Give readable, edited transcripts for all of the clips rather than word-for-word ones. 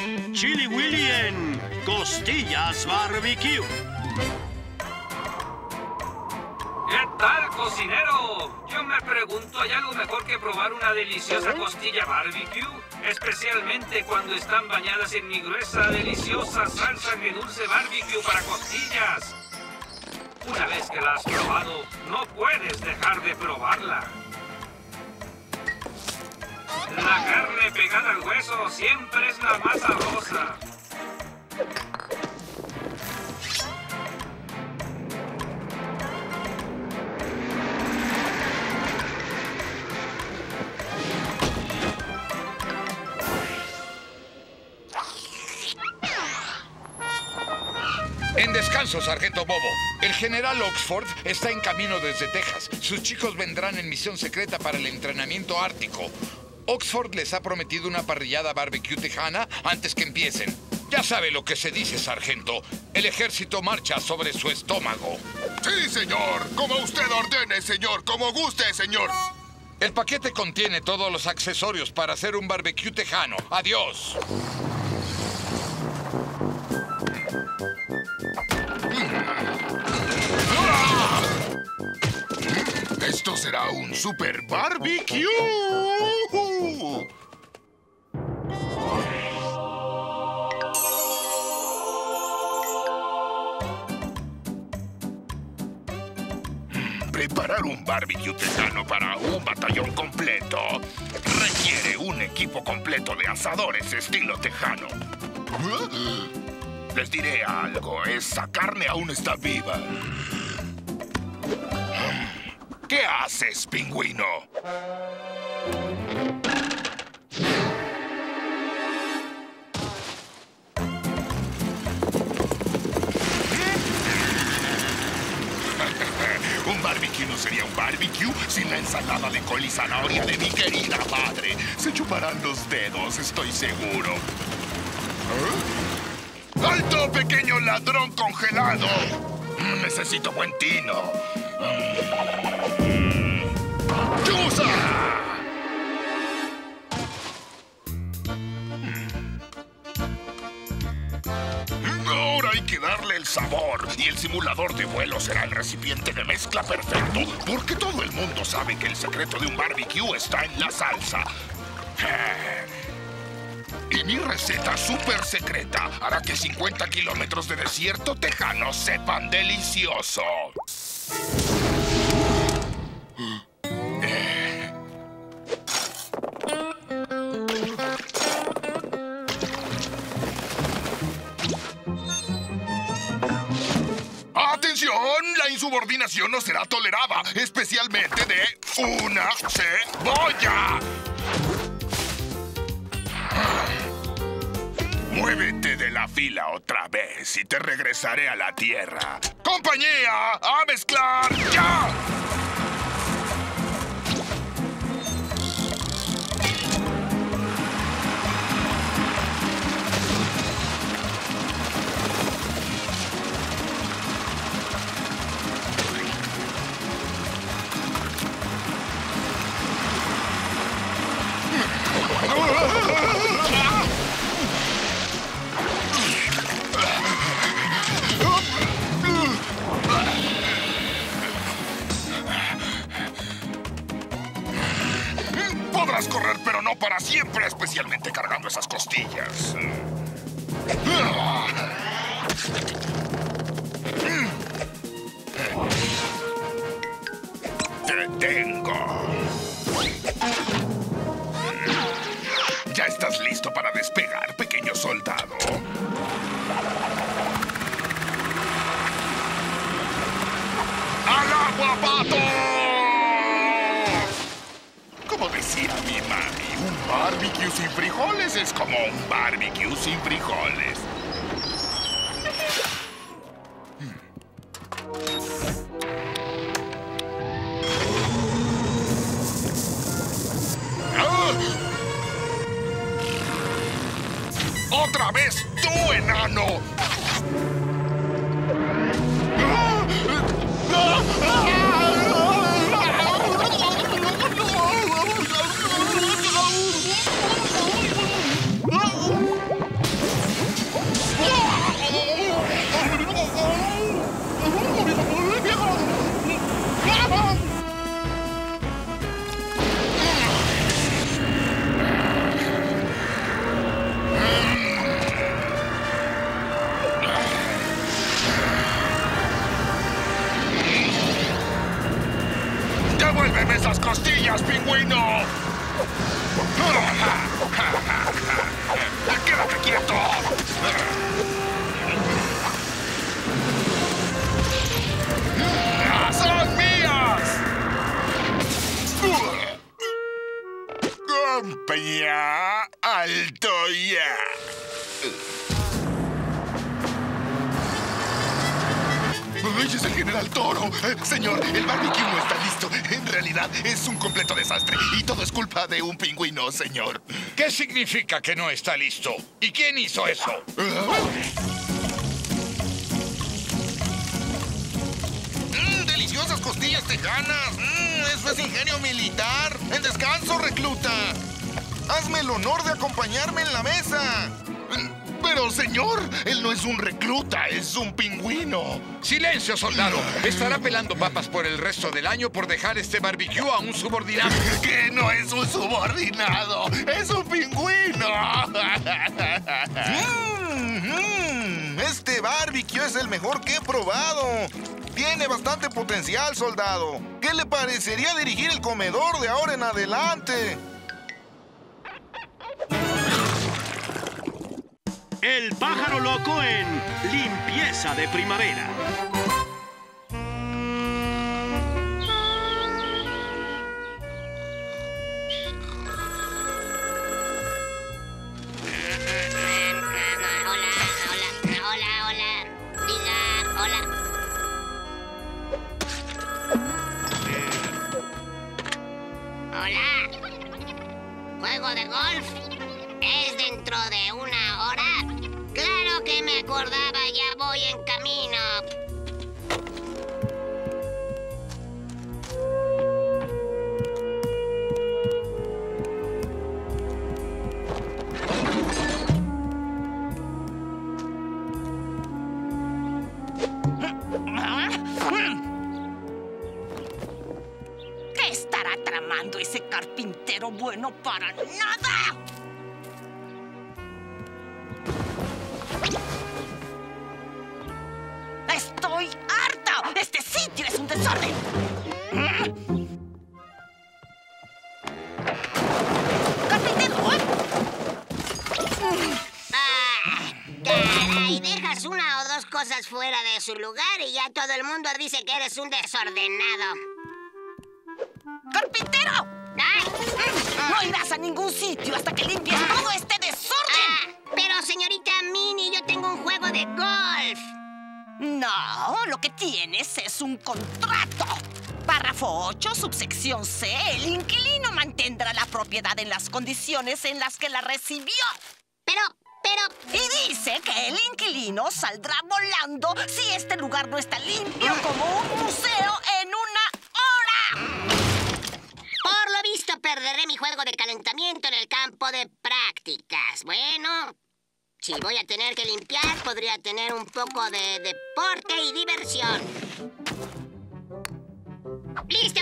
Chili Willy en Costillas Barbecue. ¿Qué tal, cocinero? Yo me pregunto, ¿hay algo mejor que probar una deliciosa costilla barbecue? Especialmente cuando están bañadas en mi gruesa, deliciosa salsa agridulce barbecue para costillas. Una vez que la has probado, no puedes dejar de probarla. La carne pegada al hueso siempre es la más sabrosa. En descanso, Sargento Bobo. El general Oxford está en camino desde Texas. Sus chicos vendrán en misión secreta para el entrenamiento ártico. Oxford les ha prometido una parrillada barbecue tejana antes que empiecen. Ya sabe lo que se dice, sargento. El ejército marcha sobre su estómago. Sí, señor. Como usted ordene, señor. Como guste, señor. El paquete contiene todos los accesorios para hacer un barbecue tejano. ¡Adiós! Esto será un super barbecue. Preparar un barbecue tejano para un batallón completo requiere un equipo completo de asadores estilo tejano. Les diré algo, esa carne aún está viva. ¿Qué haces, pingüino? Un barbecue no sería un barbecue sin la ensalada de col y zanahoria de mi querida madre. Se chuparán los dedos, estoy seguro. ¡Alto, pequeño ladrón congelado! Necesito buen tino. ¡Chusa! Ahora hay que darle el sabor. Y el simulador de vuelo será el recipiente de mezcla perfecto. Porque todo el mundo sabe que el secreto de un barbecue está en la salsa. Y mi receta súper secreta hará que 50 kilómetros de desierto tejano sepan delicioso. ¡Atención! La insubordinación no será tolerada, especialmente de una cebolla. Muévete de la fila otra vez y te regresaré a la tierra. ¡Compañía! ¡A mezclar ya! Podrás correr, pero no para siempre, especialmente cargando esas costillas. ¡Te tengo! ¿Ya estás listo para despegar, pequeño soldado? ¡Al agua, pato! Como decía mi mami, un barbecue sin frijoles es como un barbecue sin frijoles. ¡Otra vez tú, enano! pingüino! ¡Quédate quieto! ¡Son mías! ¡Compañía! ¡Alto ya! ¡Ay, es el General Toro! Señor, el barbecue no está listo. En realidad, es un completo desastre. Y todo es culpa de un pingüino, señor. ¿Qué significa que no está listo? ¿Y quién hizo eso? ¡Deliciosas costillas tejanas! ¡Eso es ingenio militar! ¡En descanso, recluta! ¡Hazme el honor de acompañarme en la mesa! Pero, señor, él no es un recluta, es un pingüino. ¡Silencio, soldado! Estará pelando papas por el resto del año por dejar este barbecue a un subordinado. Que no es un subordinado, es un pingüino. Este barbecue es el mejor que he probado. Tiene bastante potencial, soldado. ¿Qué le parecería dirigir el comedor de ahora en adelante? El pájaro loco en limpieza de primavera. ¿Juego de golf? ¿Es dentro de una hora? ¡Claro que me acordaba! ¡Ya voy en camino! ¿Qué estará tramando ese carpintero bueno para nada? ¡Estoy harta! ¡Este sitio es un desorden! ¡Carpintero! Caray, dejas una o dos cosas fuera de su lugar y ya todo el mundo dice que eres un desordenado. ¡Carpintero! No irás a ningún sitio hasta que limpies todo este desorden. Pero, señorita Minnie, yo tengo un juego de golf. No, lo que tienes es un contrato. Párrafo 8, subsección C. El inquilino mantendrá la propiedad en las condiciones en las que la recibió. Pero... Y dice que el inquilino saldrá volando si este lugar no está limpio como un museo en una hora. Por lo visto, perderé mi juego de calentamiento en el campo de prácticas. Bueno, si voy a tener que limpiar, podría tener un poco de deporte y diversión. ¡Listo!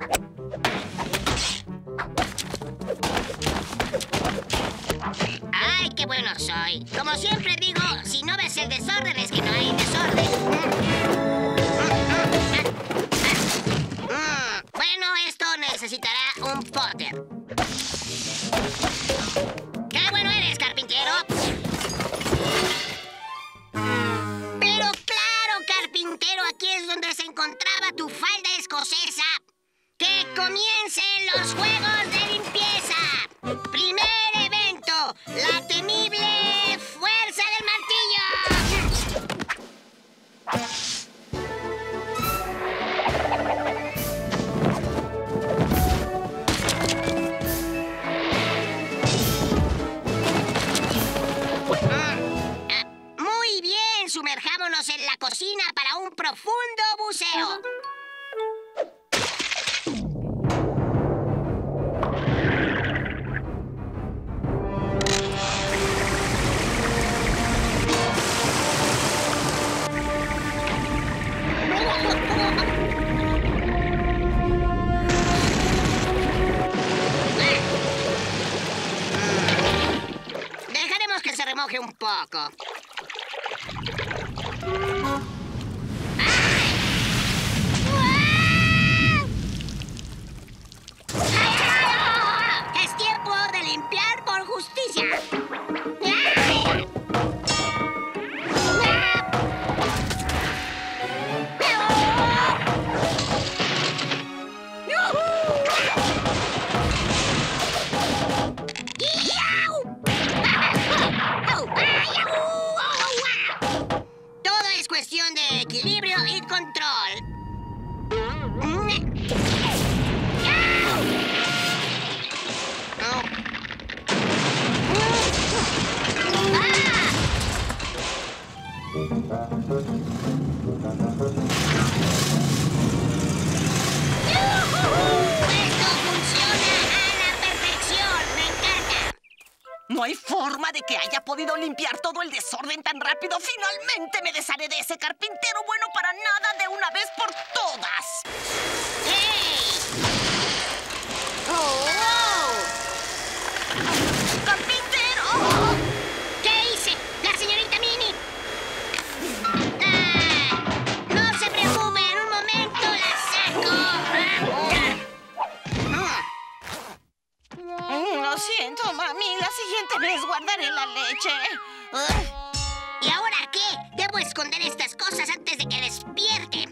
¡Ay, qué bueno soy! Como siempre digo, si no ves el desorden es que no hay desorden. Bueno, esto necesitará un póter. ¡Qué bueno eres, carpintero! Pero claro, carpintero, aquí es donde se encontraba tu falda escocesa. ¡Que comiencen los juegos de limpieza! ¡Primer evento! ¡La temible fuerza del martillo! Muy bien, sumerjámonos en la cocina para un profundo buceo. Dejaremos que se remoje un poco. ¡Ay! justicia. Todo es cuestión de equilibrio y control. ¡Esto funciona a la perfección! ¡Me encanta! No hay forma de que haya podido limpiar todo el desorden tan rápido. Finalmente me desharé de ese carpintero bueno para nada de una vez por todas. ¡Hey! ¡Carpintero! ¿Qué hice? ¡La señorita Minnie! No se preocupe, en un momento la saco. Lo siento, mami. La siguiente vez guardaré la leche. ¿Y ahora qué? Debo esconder estas cosas antes de que despierte.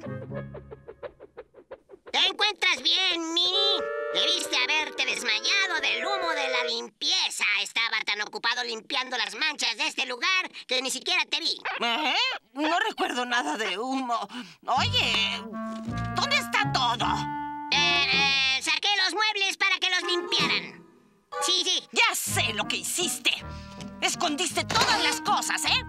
¿Te encuentras bien, Minnie? Debiste haberte desmayado del humo de la limpieza. Estaba tan ocupado limpiando las manchas de este lugar que ni siquiera te vi. No recuerdo nada de humo. Oye, ¿dónde está todo? Saqué los muebles para que los limpiaran. Sí. Ya sé lo que hiciste. Escondiste todas las cosas, ¿eh?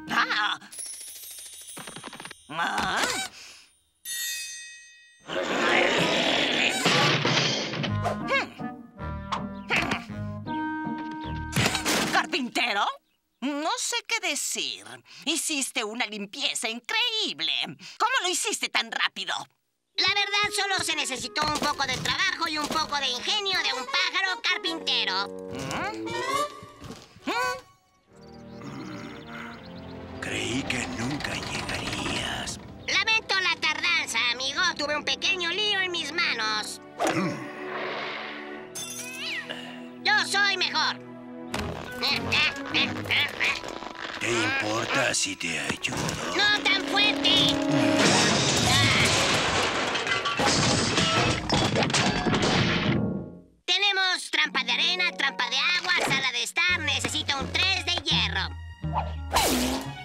¿Carpintero? No sé qué decir. Hiciste una limpieza increíble. ¿Cómo lo hiciste tan rápido? La verdad, solo se necesitó un poco de trabajo y un poco de ingenio de un pájaro carpintero. Creí que nunca llegarías. Lamento la tardanza, amigo. Tuve un pequeño lío en mis manos. Yo soy mejor. ¿Te importa si te ayudo? ¡No tan fuerte! Tenemos trampa de arena, trampa de agua, sala de estar. Necesito un 3 de hierro.